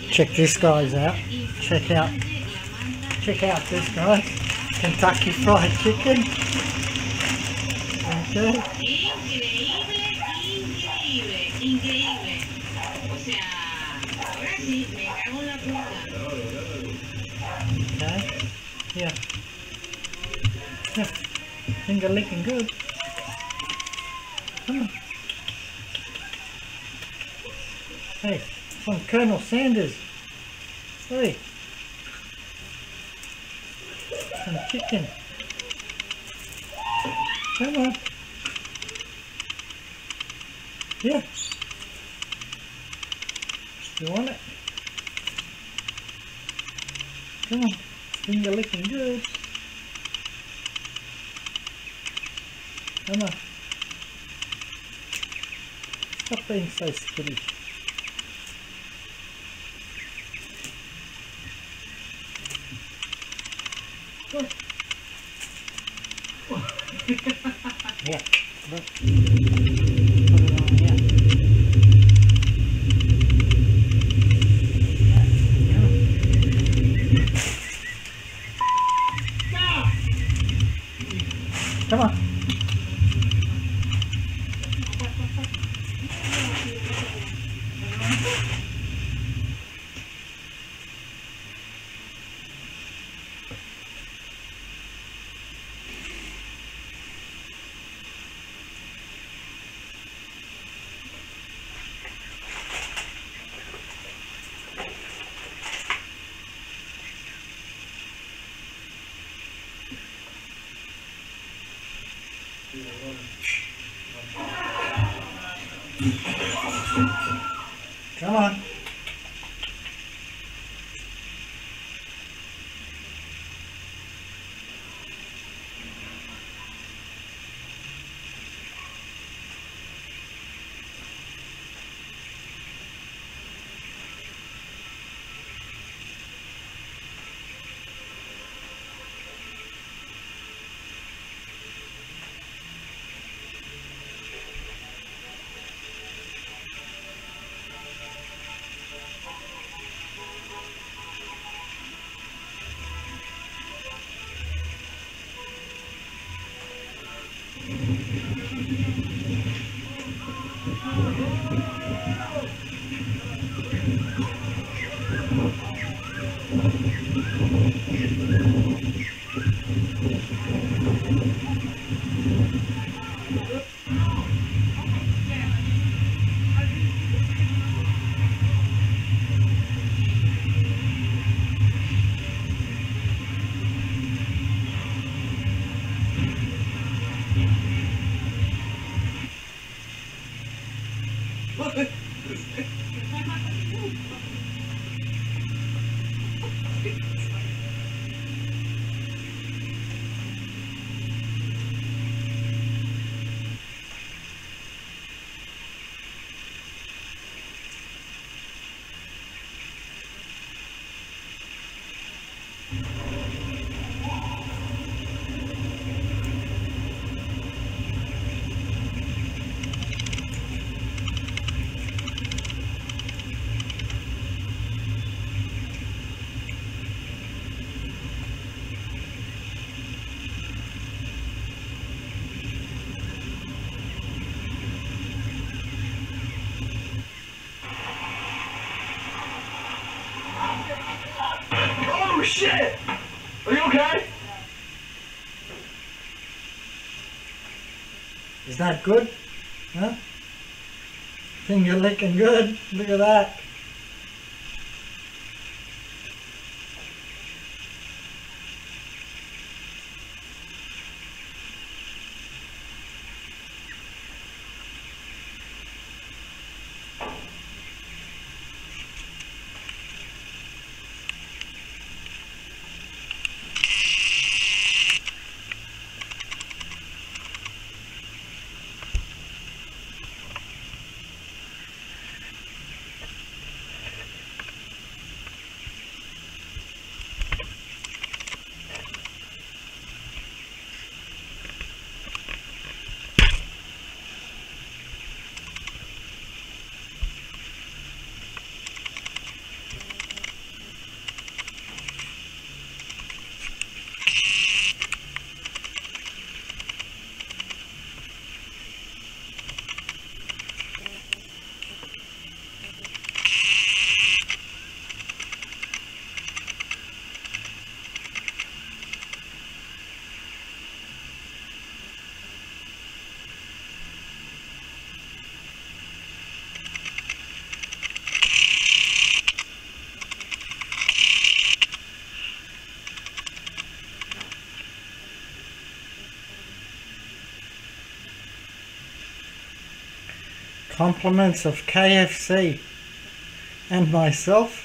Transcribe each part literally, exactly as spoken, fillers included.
Check this guys out. Check out check out this guy. Kentucky Fried Chicken. Okay. Okay. Yeah. Yeah. Finger licking good. Come on. Hey, from Colonel Sanders. Hey. Some chicken. Come on. Yeah. You want it? Come on. Finger licking good. Come on. Stop being so skittish. Yeah, look. Put it on here. Come on. Come on. Oh shit! Are you okay? Is that good? Huh? Finger licking good. Look at that. Compliments of K F C and myself.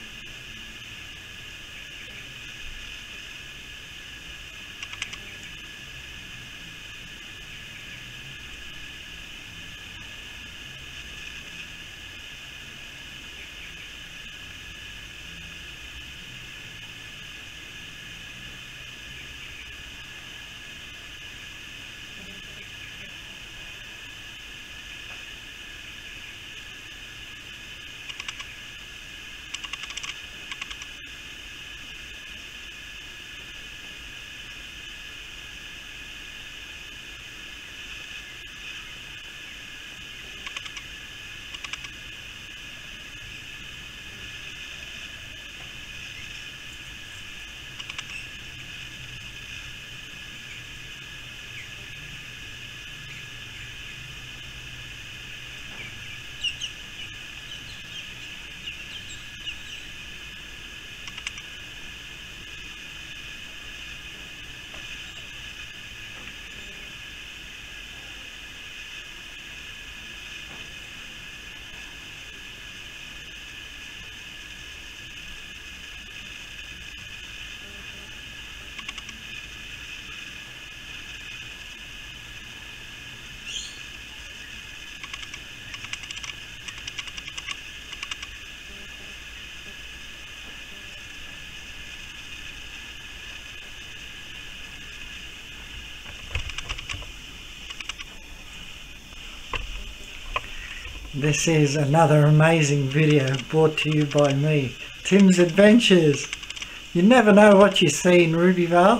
This is another amazing video brought to you by me, Tim's Adventures. You never know what you see in Rubyvale.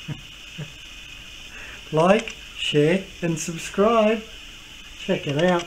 Like, share and subscribe. Check it out.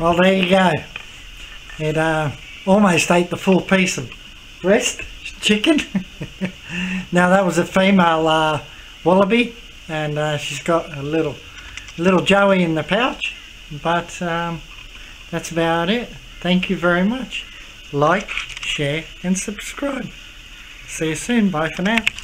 Well, there you go. It uh, almost ate the full piece of breast chicken. Now that was a female uh, wallaby, and uh, she's got a little little Joey in the pouch. But um, that's about it. Thank you very much. Like, share and subscribe. See you soon. Bye for now.